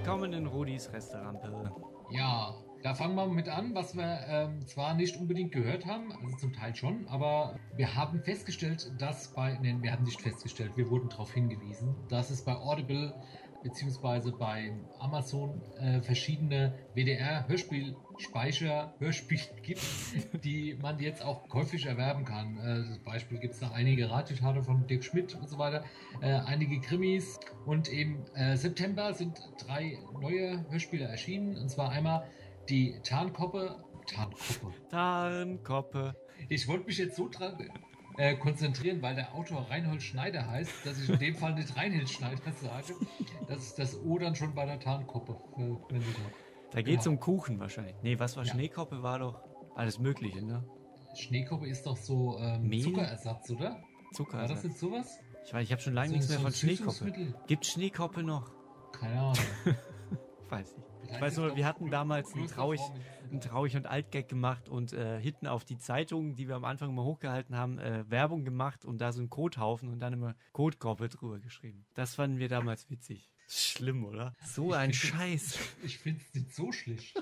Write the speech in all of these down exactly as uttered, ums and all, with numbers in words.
willkommen in Rudis Restaurante. Ja, da fangen wir mit an, was wir ähm, zwar nicht unbedingt gehört haben, also zum Teil schon, aber wir haben festgestellt, dass bei, nein, wir haben nicht festgestellt, wir wurden darauf hingewiesen, dass es bei Audible beziehungsweise bei Amazon äh, verschiedene W D R-Hörspielspeicher, Hörspiele gibt, die man jetzt auch käuflich erwerben kann. Äh, zum Beispiel gibt es da einige Radiotheater von Dirk Schmidt und so weiter, äh, einige Krimis und im äh, September sind drei neue Hörspiele erschienen, und zwar einmal die Tarnkoppe, Tarnkoppe. Tarnkoppe. Ich wollte mich jetzt so dran äh, konzentrieren, weil der Autor Reinhold Schneider heißt, dass ich in dem Fall nicht Reinhold Schneider sage, dass ich das O dann schon bei der Tarnkoppe verwendet habe. Da geht's genau um Kuchen wahrscheinlich. Nee, was war ja. Schneekoppe? War doch alles Mögliche, ne? Schneekoppe ist doch so ähm, Zuckerersatz, oder? Zuckerersatz. War das nicht sowas? Ich weiß, ich habe schon lange so, nichts mehr so von Schneekoppe. Gibt Schneekoppe noch? Keine Ahnung. Weiß nicht. Ich weiß nur, wir hatten damals einen traurig, einen traurig und Altgag gemacht und äh, hinten auf die Zeitung, die wir am Anfang immer hochgehalten haben, äh, Werbung gemacht und da so einen Kothaufen und dann immer Kotkoppe drüber geschrieben. Das fanden wir damals witzig. Schlimm, oder? So ein Scheiß. Ich finde es nicht so schlecht.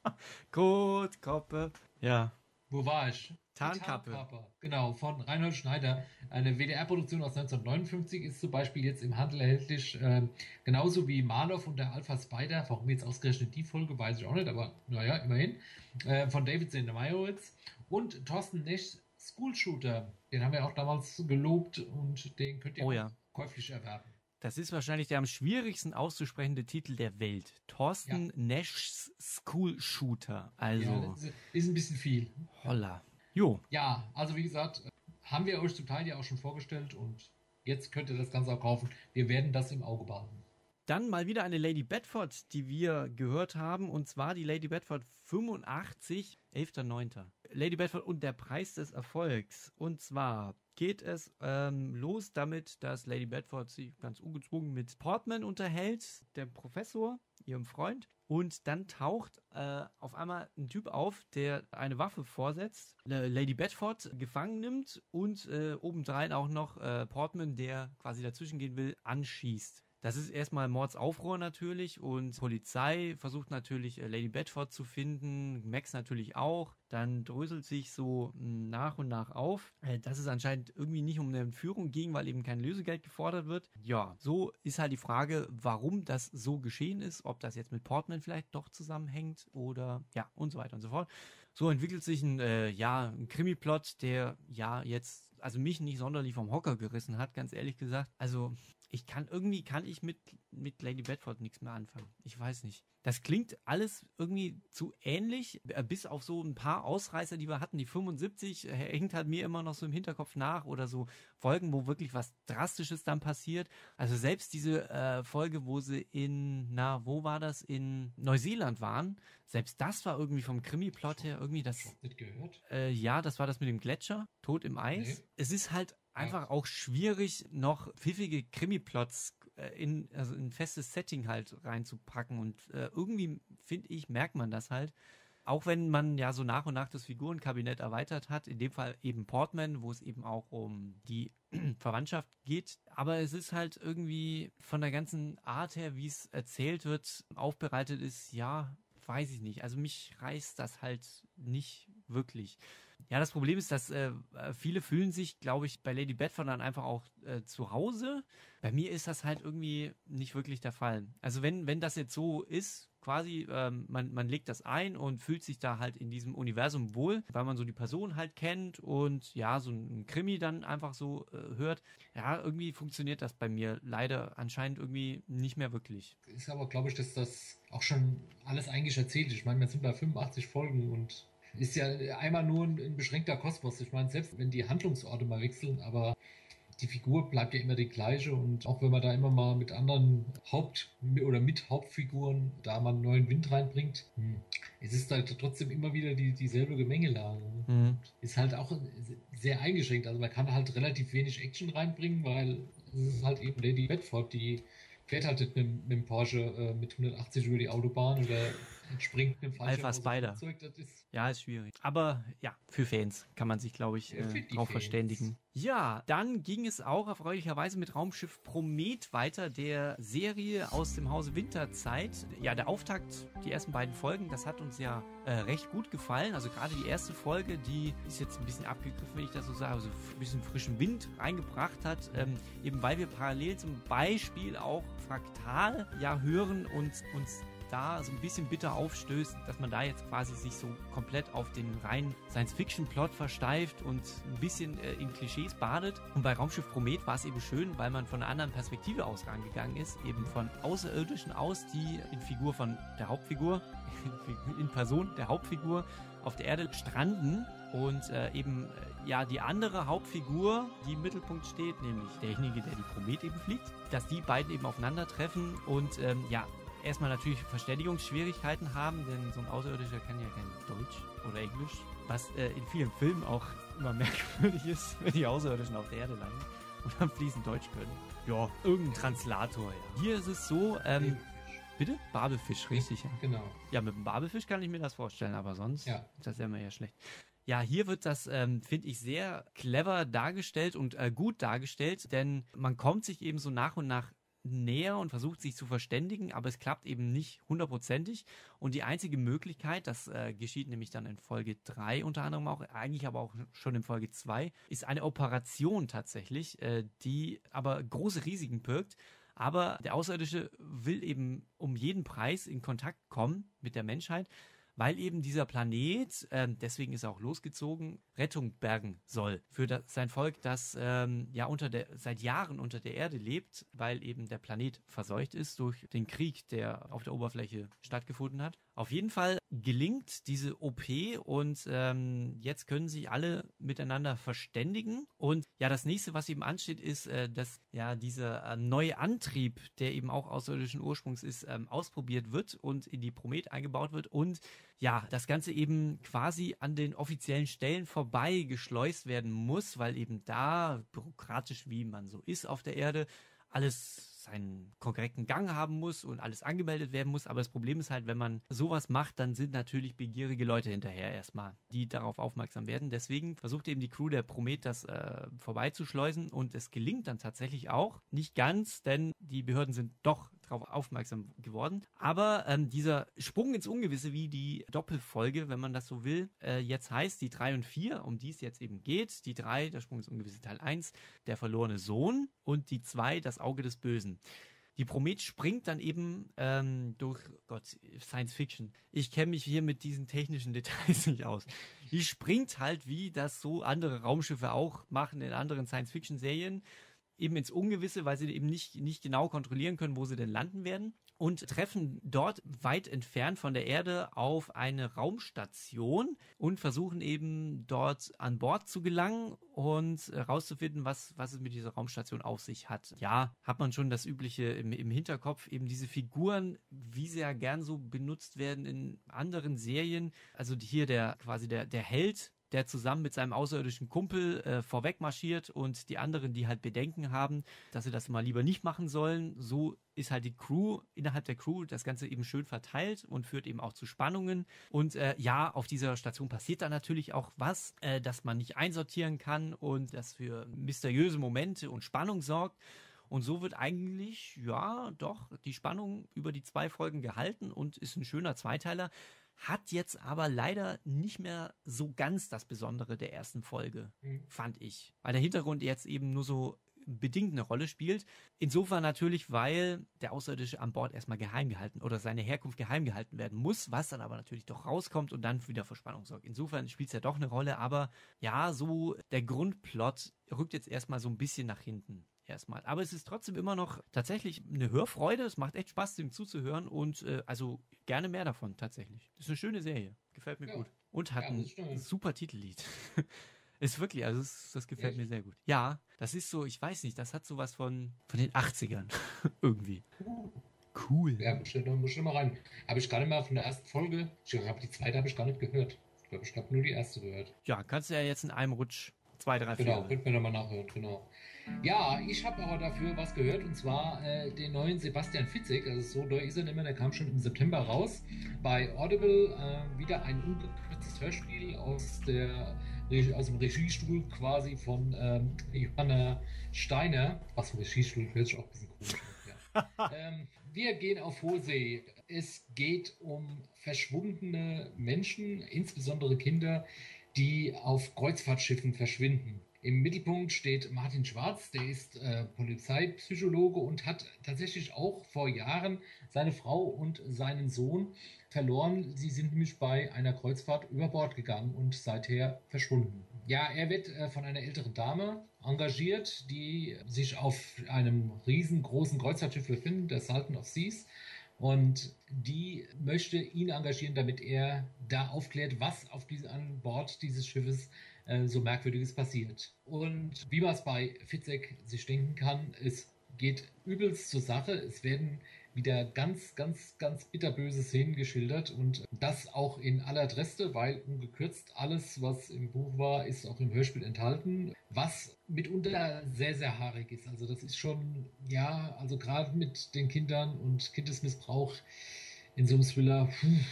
Kotkoppe. Ja. Wo war ich? Tarnkappe. Tarnkappe. Genau, von Reinhold Schneider. Eine W D R-Produktion aus neunzehnhundertneunundfünfzig ist zum Beispiel jetzt im Handel erhältlich. Äh, genauso wie Marlow und der Alpha Spider. Warum jetzt ausgerechnet die Folge, weiß ich auch nicht, aber naja, immerhin. Äh, von David Sendamaiowitz. Und Thorsten Nesch School Shooter. Den haben wir auch damals gelobt und den könnt ihr oh, ja. käuflich erwerben. Das ist wahrscheinlich der am schwierigsten auszusprechende Titel der Welt. Thorsten ja. Nesch's School Shooter. Also. Ja, ist ein bisschen viel. Holla. Jo. Ja, also wie gesagt, haben wir euch zum Teil ja auch schon vorgestellt und jetzt könnt ihr das Ganze auch kaufen. Wir werden das im Auge behalten. Dann mal wieder eine Lady Bedford, die wir gehört haben, und zwar die Lady Bedford fünfundachtzig, elfter neunter Lady Bedford und der Preis des Erfolgs. Und zwar geht es ähm, los damit, dass Lady Bedford sich ganz ungezwungen mit Portman unterhält, der Professor, ihrem Freund. Und dann taucht äh, auf einmal ein Typ auf, der eine Waffe vorsetzt, Lady Bedford gefangen nimmt und äh, obendrein auch noch äh, Portman, der quasi dazwischen gehen will, anschießt. Das ist erstmal Mordsaufruhr natürlich und Polizei versucht natürlich Lady Bedford zu finden, Max natürlich auch. Dann dröselt sich so nach und nach auf, dass es anscheinend irgendwie nicht um eine Entführung ging, weil eben kein Lösegeld gefordert wird. Ja, so ist halt die Frage, warum das so geschehen ist, ob das jetzt mit Portman vielleicht doch zusammenhängt oder ja und so weiter und so fort. So entwickelt sich ein, äh, ja, ein Krimi-Plot, der ja jetzt, also mich nicht sonderlich vom Hocker gerissen hat, ganz ehrlich gesagt. Also ich kann irgendwie, kann ich mit, mit Lady Bedford nichts mehr anfangen. Ich weiß nicht. Das klingt alles irgendwie zu ähnlich, bis auf so ein paar Ausreißer, die wir hatten. Die fünfundsiebzig hängt halt mir immer noch so im Hinterkopf nach oder so Folgen, wo wirklich was Drastisches dann passiert. Also selbst diese äh, Folge, wo sie in, na, wo war das? In Neuseeland waren. Selbst das war irgendwie vom Krimi-Plot her irgendwie das. Nicht gehört? Äh, ja, das war das mit dem Gletscher, Tod im Eis. Nee. Es ist halt einfach auch schwierig, noch pfiffige Krimi-Plots äh, in, also in ein festes Setting halt reinzupacken. Und äh, irgendwie, finde ich, merkt man das halt. Auch wenn man ja so nach und nach das Figurenkabinett erweitert hat, in dem Fall eben Portman, wo es eben auch um die Verwandtschaft geht. Aber es ist halt irgendwie von der ganzen Art her, wie es erzählt wird, aufbereitet ist, ja, weiß ich nicht. Also mich reißt das halt nicht wirklich. Ja, das Problem ist, dass äh, viele fühlen sich, glaube ich, bei Lady Bedford dann einfach auch äh, zu Hause. Bei mir ist das halt irgendwie nicht wirklich der Fall. Also wenn wenn das jetzt so ist, quasi, ähm, man, man legt das ein und fühlt sich da halt in diesem Universum wohl, weil man so die Person halt kennt und ja, so ein Krimi dann einfach so äh, hört. Ja, irgendwie funktioniert das bei mir leider anscheinend irgendwie nicht mehr wirklich. Ist aber, glaube ich, dass das auch schon alles eigentlich erzählt. Ich meine, wir sind bei fünfundachtzig Folgen und ist ja einmal nur ein, ein beschränkter Kosmos. Ich meine, selbst wenn die Handlungsorte mal wechseln, aber die Figur bleibt ja immer die gleiche und auch wenn man da immer mal mit anderen Haupt- oder mit Hauptfiguren da mal einen neuen Wind reinbringt, hm. es ist halt trotzdem immer wieder die, dieselbe Gemengelage. Mhm. Ist halt auch sehr eingeschränkt. Also man kann halt relativ wenig Action reinbringen, weil es ist halt eben Lady Bedford, die fährt halt nicht mit, mit dem Porsche äh, mit hundertachtzig über die Autobahn oder Entspringt dem Fallschirm Alpha aus dem Spider. Flugzeug, das ist Ja, ist schwierig. Aber ja, für Fans kann man sich, glaube ich, Ja, für äh, die drauf Fans. verständigen. Ja, dann ging es auch erfreulicherweise mit Raumschiff Promet weiter, der Serie aus dem Hause Winterzeit. Ja, der Auftakt, die ersten beiden Folgen, das hat uns ja äh, recht gut gefallen. Also gerade die erste Folge, die ist jetzt ein bisschen abgegriffen, wenn ich das so sage, also ein bisschen frischen Wind reingebracht hat, ähm, eben weil wir parallel zum Beispiel auch Fraktal ja hören und uns da so ein bisschen bitter aufstößt, dass man da jetzt quasi sich so komplett auf den reinen Science-Fiction-Plot versteift und ein bisschen äh, in Klischees badet. Und bei Raumschiff Promet war es eben schön, weil man von einer anderen Perspektive aus rangegangen ist, eben von Außerirdischen aus, die in Figur von der Hauptfigur, in Person der Hauptfigur auf der Erde stranden und äh, eben äh, ja die andere Hauptfigur, die im Mittelpunkt steht, nämlich derjenige, der die Promet eben fliegt, dass die beiden eben aufeinandertreffen und ähm, ja, erstmal natürlich Verständigungsschwierigkeiten haben, denn so ein Außerirdischer kann ja kein Deutsch oder Englisch, was äh, in vielen Filmen auch immer merkwürdig ist, wenn die Außerirdischen auf der Erde landen und dann fließend Deutsch können. Ja, irgendein Translator, ja. Hier ist es so, ähm, bitte? Babelfisch, richtig, ja. Genau. Ja, mit dem Babelfisch kann ich mir das vorstellen, aber sonst, Ja. das wäre mir ja schlecht. Ja, hier wird das, ähm, finde ich, sehr clever dargestellt und äh, gut dargestellt, denn man kommt sich eben so nach und nach näher und versucht sich zu verständigen, aber es klappt eben nicht hundertprozentig. Und die einzige Möglichkeit, das äh, geschieht nämlich dann in Folge drei unter anderem auch, eigentlich aber auch schon in Folge zwei, ist eine Operation tatsächlich, äh, die aber große Risiken birgt. Aber der Außerirdische will eben um jeden Preis in Kontakt kommen mit der Menschheit, weil eben dieser Planet, ähm, deswegen ist er auch losgezogen, Rettung bergen soll für das, sein Volk, das ähm, ja unter der, seit Jahren unter der Erde lebt, weil eben der Planet verseucht ist durch den Krieg, der auf der Oberfläche stattgefunden hat. Auf jeden Fall gelingt diese O P und ähm, jetzt können sich alle miteinander verständigen. Und ja, das nächste, was eben ansteht, ist, äh, dass ja dieser äh, neue Antrieb, der eben auch außerirdischen Ursprungs ist, ähm, ausprobiert wird und in die Promet eingebaut wird und ja, das Ganze eben quasi an den offiziellen Stellen vorbei geschleust werden muss, weil eben da, bürokratisch wie man so ist auf der Erde, alles seinen korrekten Gang haben muss und alles angemeldet werden muss. Aber das Problem ist halt, wenn man sowas macht, dann sind natürlich begierige Leute hinterher erstmal, die darauf aufmerksam werden. Deswegen versucht eben die Crew der Promet das äh, vorbeizuschleusen und es gelingt dann tatsächlich auch. Nicht ganz, denn die Behörden sind doch darauf aufmerksam geworden. Aber ähm, dieser Sprung ins Ungewisse, wie die Doppelfolge, wenn man das so will, äh, jetzt heißt, die drei und vier, um die es jetzt eben geht. Die drei, der Sprung ins Ungewisse Teil eins, der verlorene Sohn und die zwei, das Auge des Bösen. Die Promet springt dann eben ähm, durch, Gott, Science Fiction. Ich kenne mich hier mit diesen technischen Details nicht aus. Die springt halt, wie das so andere Raumschiffe auch machen in anderen Science Fiction Serien, eben ins Ungewisse, weil sie eben nicht, nicht genau kontrollieren können, wo sie denn landen werden. Und treffen dort weit entfernt von der Erde auf eine Raumstation und versuchen eben dort an Bord zu gelangen und herauszufinden, was, was es mit dieser Raumstation auf sich hat. Ja, hat man schon das Übliche im, im Hinterkopf, eben diese Figuren, wie sie ja gern so benutzt werden in anderen Serien. Also hier der quasi der, der Held, der zusammen mit seinem außerirdischen Kumpel äh, vorweg marschiert und die anderen, die halt Bedenken haben, dass sie das mal lieber nicht machen sollen. So ist halt die Crew, innerhalb der Crew, das Ganze eben schön verteilt und führt eben auch zu Spannungen. Und äh, ja, auf dieser Station passiert dann natürlich auch was, äh, das man nicht einsortieren kann und das für mysteriöse Momente und Spannung sorgt. Und so wird eigentlich, ja, doch die Spannung über die zwei Folgen gehalten und ist ein schöner Zweiteiler. Hat jetzt aber leider nicht mehr so ganz das Besondere der ersten Folge, mhm. fand ich. Weil der Hintergrund jetzt eben nur so bedingt eine Rolle spielt. Insofern natürlich, weil der Außerirdische an Bord erstmal geheim gehalten oder seine Herkunft geheim gehalten werden muss, was dann aber natürlich doch rauskommt und dann wieder für Spannung sorgt. Insofern spielt es ja doch eine Rolle, aber ja, so der Grundplot rückt jetzt erstmal so ein bisschen nach hinten. Erstmal. Aber es ist trotzdem immer noch tatsächlich eine Hörfreude. Es macht echt Spaß, dem zuzuhören und äh, also gerne mehr davon tatsächlich. Das ist eine schöne Serie. Gefällt mir ja. gut. Und hat ja, ein super Titellied. Ist wirklich, also das, das gefällt ja. mir sehr gut. Ja, das ist so, ich weiß nicht, das hat sowas von, von den achtzigern. Irgendwie. Cool. Ja, muss schon mal rein. Habe ich gar nicht mal von der ersten Folge. Ich glaube, die zweite habe ich gar nicht gehört. Ich glaube, ich habe nur die erste gehört. Ja, kannst du ja jetzt in einem Rutsch zwei, drei, vier. Genau, könnten wir nochmal nachhören, genau. Ja, ich habe aber dafür was gehört, und zwar äh, den neuen Sebastian Fitzek. Also so neu ist er nicht mehr, der kam schon im September raus. Bei Audible äh, wieder ein ungekürztes Hörspiel aus, der, aus dem Regiestuhl quasi von ähm, Johanna Steiner. Was für Regiestuhl, hört sich auch ein bisschen komisch an. Ja. ähm, wir gehen auf hohe See. Es geht um verschwundene Menschen, insbesondere Kinder, die auf Kreuzfahrtschiffen verschwinden. Im Mittelpunkt steht Martin Schwarz, der ist äh, Polizeipsychologe und hat tatsächlich auch vor Jahren seine Frau und seinen Sohn verloren. Sie sind nämlich bei einer Kreuzfahrt über Bord gegangen und seither verschwunden. Ja, er wird äh, von einer älteren Dame engagiert, die sich auf einem riesengroßen Kreuzfahrtschiff befindet, der Sultan of Seas. Und die möchte ihn engagieren, damit er da aufklärt, was auf diese, an Bord dieses Schiffes äh, so Merkwürdiges passiert. Und wie man es bei Fitzek sich denken kann, es geht übelst zur Sache. Es werden wieder ganz, ganz, ganz bitterböse Szenen geschildert und das auch in aller Dreste, weil ungekürzt alles, was im Buch war, ist auch im Hörspiel enthalten, was mitunter sehr, sehr haarig ist. Also das ist schon, ja, also gerade mit den Kindern und Kindesmissbrauch in so einem Thriller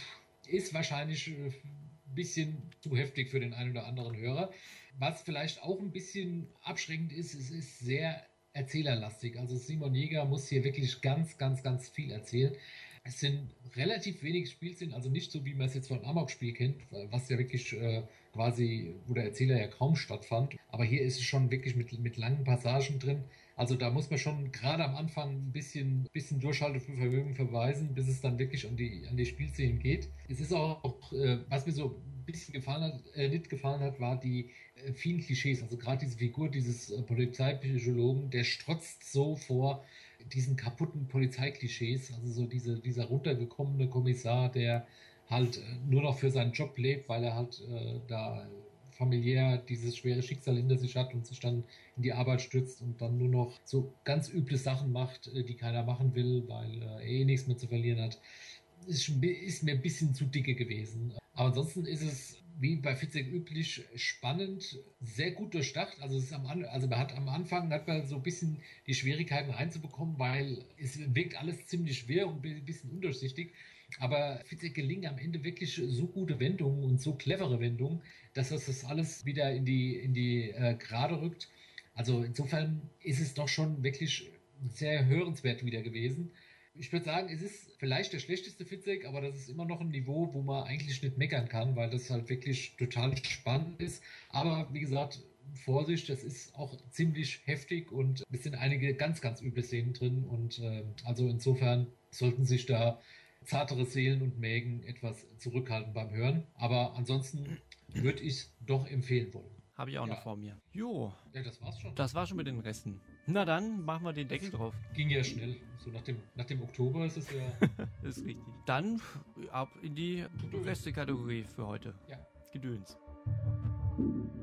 ist wahrscheinlich ein bisschen zu heftig für den einen oder anderen Hörer. Was vielleicht auch ein bisschen abschreckend ist, es ist sehr erzählerlastig. Also Simon Jäger muss hier wirklich ganz, ganz, ganz viel erzählen. Es sind relativ wenig Spielszenen, also nicht so, wie man es jetzt von Amok-Spiel kennt, was ja wirklich äh, quasi, wo der Erzähler ja kaum stattfand. Aber hier ist es schon wirklich mit, mit langen Passagen drin. Also da muss man schon gerade am Anfang ein bisschen, bisschen Durchhaltevermögen verweisen, bis es dann wirklich an die, an die Spielszenen geht. Es ist auch, äh, was mir so ein bisschen gefallen hat, äh, nicht gefallen hat, war die äh, vielen Klischees. Also gerade diese Figur dieses äh, Polizeipsychologen, der strotzt so vor diesen kaputten Polizeiklischees. Also so diese, dieser runtergekommene Kommissar, der halt äh, nur noch für seinen Job lebt, weil er halt äh, da familiär dieses schwere Schicksal hinter sich hat und sich dann in die Arbeit stützt und dann nur noch so ganz üble Sachen macht, äh, die keiner machen will, weil äh, er eh nichts mehr zu verlieren hat. Ist, ist mir ein bisschen zu dicke gewesen. Aber ansonsten ist es, wie bei Fitzek üblich, spannend, sehr gut durchdacht. Also, es ist am, also man hat am Anfang hat man so ein bisschen die Schwierigkeiten reinzubekommen, weil es wirkt alles ziemlich schwer und ein bisschen undurchsichtig. Aber Fitzek gelingen am Ende wirklich so gute Wendungen und so clevere Wendungen, dass das, das alles wieder in die, in die äh, Gerade rückt. Also insofern ist es doch schon wirklich sehr hörenswert wieder gewesen. Ich würde sagen, es ist vielleicht der schlechteste Fitzek, aber das ist immer noch ein Niveau, wo man eigentlich nicht meckern kann, weil das halt wirklich total spannend ist. Aber wie gesagt, Vorsicht, das ist auch ziemlich heftig und es sind einige ganz, ganz üble Szenen drin. Und äh, also insofern sollten sich da zartere Seelen und Mägen etwas zurückhalten beim Hören. Aber ansonsten würde ich es doch empfehlen wollen. Habe ich auch Ja. noch vor mir. Jo. Ja, das war's schon. Das war schon mit den Resten. Na dann, machen wir den Deckel drauf. Ging ja schnell. So nach dem, nach dem Oktober ist es ja... Das ist richtig. Dann ab in die Reste-Kategorie für heute. Ja. Gedöns.